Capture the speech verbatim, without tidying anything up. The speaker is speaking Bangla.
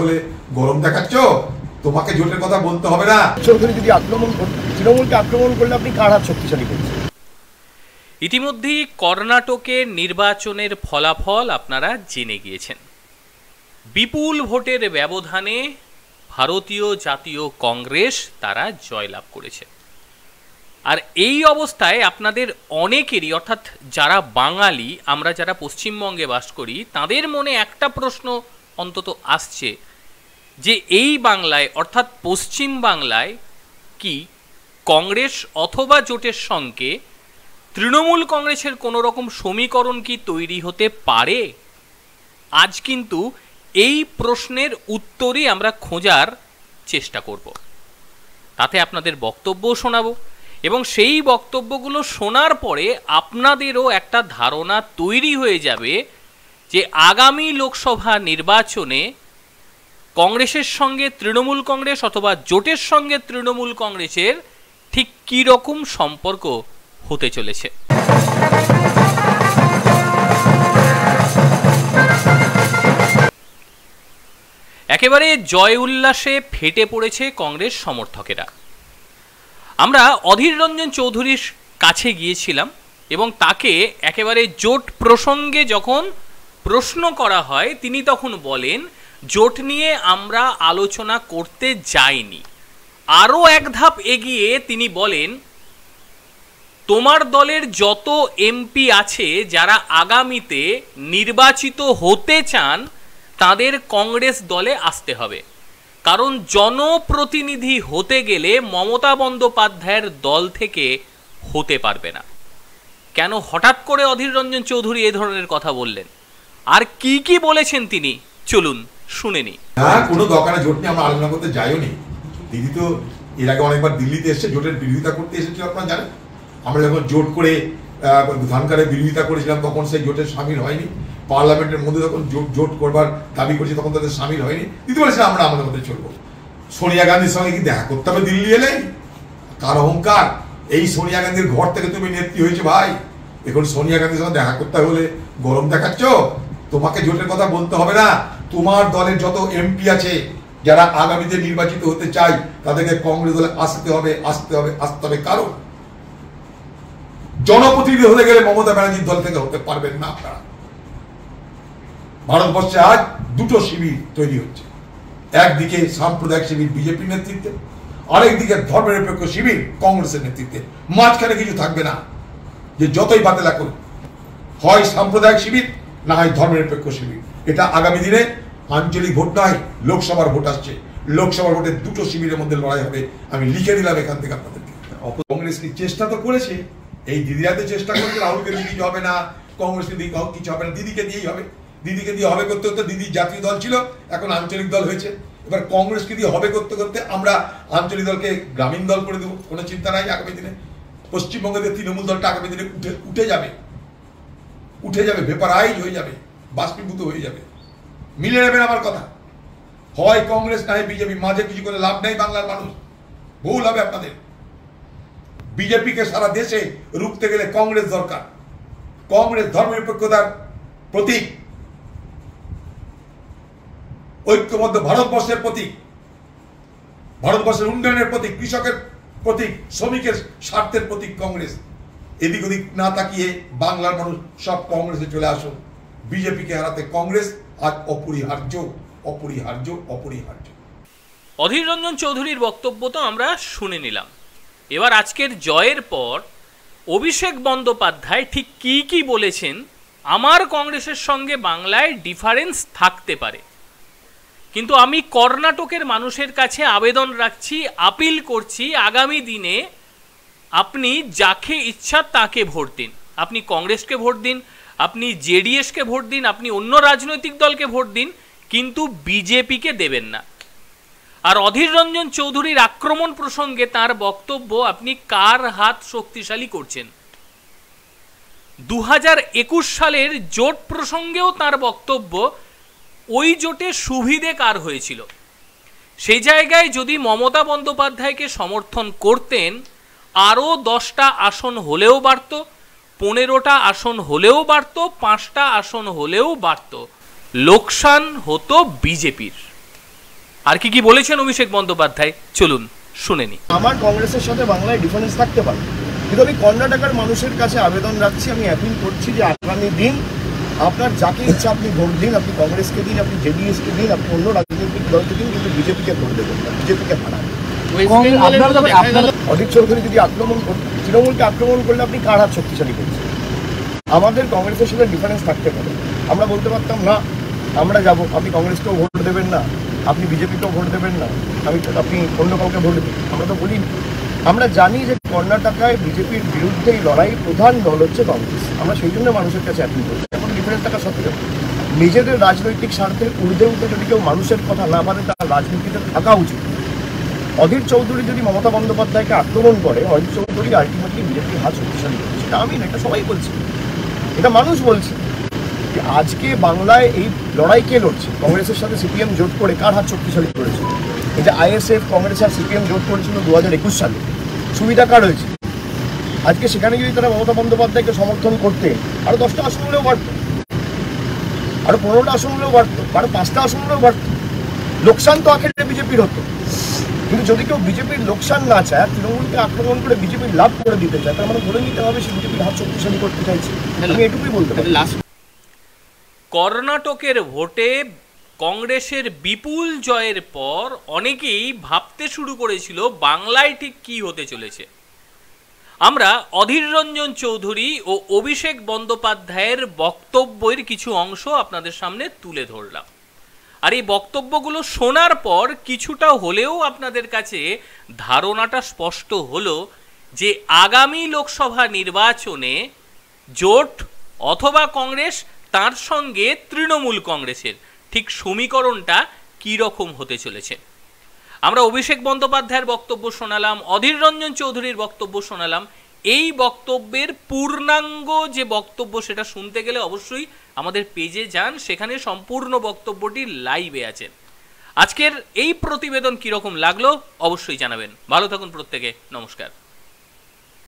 বলে গরম দেখাচ্ছ, তোমাকে জোটের কথা বলতে হবে না। চৌধুরী যদি আক্রমণ তৃণমূলকে আক্রমণ করলে আপনি কার হাত শক্তিশালী করছেন? ইতিমধ্যেই কর্ণাটকের নির্বাচনের ফলাফল আপনারা জেনে গিয়েছেন। বিপুল ভোটের ব্যবধানে ভারতীয় জাতীয় কংগ্রেস তারা জয়লাভ করেছে। আর এই অবস্থায় আপনাদের অনেকেরই, অর্থাৎ যারা বাঙালি, আমরা যারা পশ্চিমবঙ্গে বাস করি, তাদের মনে একটা প্রশ্ন অন্তত আসছে যে এই বাংলায় অর্থাৎ পশ্চিম বাংলায় কি কংগ্রেস অথবা জোটের সঙ্গে তৃণমূল কংগ্রেসের কোনো রকম সমীকরণ কি তৈরি হতে পারে? আজ কিন্তু এই প্রশ্নের উত্তরই আমরা খোঁজার চেষ্টা করব, তাতে আপনাদের বক্তব্যও শোনাবো এবং সেই বক্তব্যগুলো শোনার পরে আপনাদেরও একটা ধারণা তৈরি হয়ে যাবে যে আগামী লোকসভা নির্বাচনে কংগ্রেসের সঙ্গে তৃণমূল কংগ্রেস অথবা জোটের সঙ্গে তৃণমূল কংগ্রেসের ঠিক কী রকম সম্পর্ক হতে চলেছে। একেবারে জয় উল্লাসে ফেটে পড়েছে কংগ্রেস সমর্থকেরা। আমরা অধীর রঞ্জন চৌধুরীর কাছে গিয়েছিলাম এবং তাকে একেবারে জোট প্রসঙ্গে যখন প্রশ্ন করা হয় তিনি তখন বলেন জোট নিয়ে আমরা আলোচনা করতে যাইনি। আরও এক ধাপ এগিয়ে তিনি বলেন তোমার দলের যত এমপি আছে যারা আগামীতে নির্বাচিত হতে চান তাদের কংগ্রেস দলে আসতে হবে, কারণ জনপ্রতিনিধি হতে গেলে মমতা বন্দ্যোপাধ্যায়ের দল থেকে হতে পারবে না। কেন হঠাৎ করে অধীর রঞ্জন চৌধুরী এই ধরনের কথা বললেন, আর কি কি বলেছেন তিনি, চলুন শুনে নি। হ্যাঁ, কোনো দরকারে জোট নিয়ে আমরা আলোচনা করতে যাইও নি। দিদি তো এর আগে অনেকবার দিল্লিতে এসে জোটের বিরোধিতা করতে এসেছিল, আপনারা জানেন। আমরা যখন জোট করে ধানকারের বিরোধিতা করেছিলাম তখন সেই জোটের সামিল হয়নি। পার্লামেন্টের মধ্যে যখন জোট জোট করবার দাবি করেছি তখন তাদের সামিল হয়নি। দিদি বলেছিলাম আমরা আমাদের মধ্যে চলবো। সোনিয়া গান্ধীর সঙ্গে কি দেখা করতে হবে দিল্লি এলেই? কার অহংকার! এই সোনিয়া গান্ধীর ঘর থেকে তুমি নেত্রী হয়েছে ভাই। এখন সোনিয়া গান্ধীর সঙ্গে দেখা করতে হলে গরম দেখাচ্ছ, তোমাকে জোটের কথা বলতে হবে না। তোমার দলের যত এমপি আছে যারা আগামীতে নির্বাচিত হতে চাই তাদেরকে কংগ্রেস দলে আসতে হবে আসতে হবে আসতে হবে কারণ জনপ্রতিনিধি হতে গেলে মমতা ব্যানার্জির দল থেকে হতে পারবেন না আপনারা। ভারতবর্ষে আজ দুটো শিবির তৈরি হচ্ছে, একদিকে সাম্প্রদায়িক শিবির বিজেপির নেতৃত্বে, আরেকদিকে ধর্মনিরপেক্ষ শিবির কংগ্রেসের নেতৃত্বে। মাঝখানে কিছু থাকবে না, যে যতই বাতিলা করুন, হয় সাম্প্রদায়িক শিবির না হয় ধর্মনিরপেক্ষ শিবির। এটা আগামী দিনে আঞ্চলিক ভোট নয়, লোকসভার ভোট আসছে। লোকসভার ভোটে দুটো শিবিরের মধ্যে লড়াই হবে, আমি লিখে দিলাম এখান থেকে আপনাদেরকে। কংগ্রেস কি চেষ্টা তো করেছে, এই দিদিরাতে চেষ্টা করছে রাহুলকে দিয়ে কিছু হবে না, কংগ্রেসকে দিয়ে কিছু হবে না, দিদিকে দিয়েই হবে। দিদিকে দিয়ে হবে করতে করতে দিদি জাতীয় দল ছিল, এখন আঞ্চলিক দল হয়েছে। এবার কংগ্রেসকে দিয়ে হবে করতে করতে আমরা আঞ্চলিক দলকে গ্রামীণ দল করে দেবো, কোনো চিন্তা নাই। আগামী দিনে পশ্চিমবঙ্গের তৃণমূল দলটা আগামী দিনে উঠে উঠে যাবে, উঠে যাবে, ভেপারাইজ হয়ে যাবে, বাষ্পীভূত হয়ে যাবে। মিলে নেবেন আমার কথা, হয় কংগ্রেস না হয় বিজেপি, মাঝে কিছু করে লাভ নেই। বাংলার মানুষ ভুল হবে আপনাদের। বিজেপিকে সারা দেশে রুখতে গেলে কংগ্রেস দরকার। কংগ্রেস ধর্মনিরপেক্ষতার প্রতীক, ঐক্যবদ্ধ ভারতবর্ষের প্রতীক, ভারতবর্ষের উন্নয়নের প্রতীক, কৃষকের প্রতীক, শ্রমিকের স্বার্থের প্রতীক কংগ্রেস। এদিক ওদিক না তাকিয়ে বাংলার মানুষ সব কংগ্রেসে চলে আসুন। বিজেপিকে হারাতে কংগ্রেস আজ অপরিহার্য, অপরিহার্য, অপরিহার্য। অধীর রঞ্জন চৌধুরীর বক্তব্য তো আমরা শুনে নিলাম। এবার আজকের জয়ের পর অভিষেক বন্দ্যোপাধ্যায় ঠিক কি কি বলেছেন, আমার কংগ্রেসের সঙ্গে বাংলায় ডিফারেন্স থাকতে পারে, কিন্তু আমি কর্ণাটকের মানুষের কাছে আবেদন রাখছি, আপিল করছি, আগামী দিনে আপনি যাকে ইচ্ছা তাকে ভোট দিন। আপনি কংগ্রেসকে ভোট দিন, আপনি জেডিএসকে ভোট দিন, আপনি অন্য রাজনৈতিক দলকে ভোট দিন, কিন্তু বিজেপিকে দেবেন না। আর অধীর রঞ্জন চৌধুরীর আক্রমণ প্রসঙ্গে তার বক্তব্য, আপনি কার হাত শক্তিশালী করছেন। দু হাজার একুশ সালের জোট প্রসঙ্গেও তার বক্তব্য, ওই জোটে সুবিধে কার হয়েছিল। সেই জায়গায় যদি মমতা বন্দ্যোপাধ্যায়কে সমর্থন করতেন, আরও দশটা আসন হলেও বাড়ত, পনেরোটা আসন হলেও বাড়ত, পাঁচটা আসন হলেও বাড়ত, লোকসান হতো বিজেপির। আর কি কি বলেছেন অভিষেক বন্দ্যোপাধ্যায় চলুন শুনে নি। আমার কংগ্রেসের সাথে বাংলায় ডিফারেন্স থাকতে পারে, কিন্তু আমি কর্ণাটকের মানুষের কাছে আবেদন রাখছি, আমি অ্যাপিল করছি যে আগামী দিন আপনার যাকে ইচ্ছা আপনি ভোট দিন, আপনি কংগ্রেসকে দিন, আপনি জেডিএসকে দিন, আপনি অন্য রাজনৈতিক দলকে দিন, কিন্তু বিজেপিকে ভোট দেবেন না, বিজেপিকে হারান। অধীর চৌধুরী যদি আক্রমণ করতেন, তৃণমূলকে আক্রমণ করলে আপনি কার হাত শক্তিশালী করছেন? আমাদের কংগ্রেসের সাথে ডিফারেন্স থাকতে পারে, আমরা বলতে পারতাম না আমরা যাব, আপনি কংগ্রেসকেও ভোট দেবেন না, আপনি বিজেপিকেও ভোট দেবেন না, আমি আপনি অন্য কাউকে ভোট দিন, আমরা তো বলি। আমরা জানি যে কর্ণাটকায় বিজেপির বিরুদ্ধে এই লড়াই প্রধান দল হচ্ছে কংগ্রেস, আমরা সেই জন্য মানুষের কাছে অ্যাপিল করছি। এখন ডিফারেন্স থাকা সত্ত্বেও নিজেদের রাজনৈতিক স্বার্থের ঊর্ধ্বে উঠে যদি কেউ মানুষের কথা না পারে, তার রাজনীতিতে থাকা উচিত। অধীর চৌধুরী যদি মমতা বন্দ্যোপাধ্যায়কে আক্রমণ করে, অধীর চৌধুরী আলটিমেটলি বিজেপির হাত শক্তিশালী করছে, সেটা আমি না, এটা সবাই বলছে, এটা মানুষ বলছে যে আজকে বাংলায় এই লড়াই কে লড়ছে? কংগ্রেসের সাথে সিপিএম জোট করে কার হাত শক্তিশালী করেছে? এই যে আইএসএফ, কংগ্রেস আর সিপিএম জোট করেছিল দু হাজার একুশ সালে, সুবিধা কার হয়েছে? আজকে সেখানে যদি তারা মমতা বন্দ্যোপাধ্যায়কে সমর্থন করতে, আরো দশটা আসন হলেও বাড়ত, আরো পনেরোটা আসন হলেও বাড়ত, আরো পাঁচটা আসন হলেও বাড়ত। লোকসান তো আখেরে বিজেপির হতো, কিন্তু যদি কেউ বিজেপির লোকসান না চায়, তৃণমূলকে আক্রমণ করে বিজেপির লাভ করে দিতে চায়, তার মানে ধরে নিতে হবে সে বিজেপির হাত শক্তিশালী করতে চাইছে। আমি এটুকুই বলতে পারি। কর্ণাটকের ভোটে কংগ্রেসের বিপুল জয়ের পর অনেকেই ভাবতে শুরু করেছিল বাংলায় ঠিক কি হতে চলেছে। আমরা অধীর রঞ্জন চৌধুরী ও অভিষেক বন্দ্যোপাধ্যায়ের বক্তব্যের কিছু অংশ আপনাদের সামনে তুলে ধরলাম। আর এই বক্তব্যগুলো শোনার পর কিছুটা হলেও আপনাদের কাছে ধারণাটা স্পষ্ট হলো যে আগামী লোকসভা নির্বাচনে জোট অথবা কংগ্রেস, তার সঙ্গে তৃণমূল কংগ্রেসের ঠিক সমীকরণটা কী রকম হতে চলেছে। আমরা অভিষেক বন্দ্যোপাধ্যায়ের বক্তব্য শোনালাম, অধীর রঞ্জন চৌধুরীর বক্তব্য শোনালাম। এই বক্তব্যের পূর্ণাঙ্গ যে বক্তব্য সেটা শুনতে গেলে অবশ্যই আমাদের পেজে যান, সেখানে সম্পূর্ণ বক্তব্যটি লাইভে আছেন। আজকের এই প্রতিবেদন কীরকম লাগলো অবশ্যই জানাবেন। ভালো থাকুন প্রত্যেকে, নমস্কার।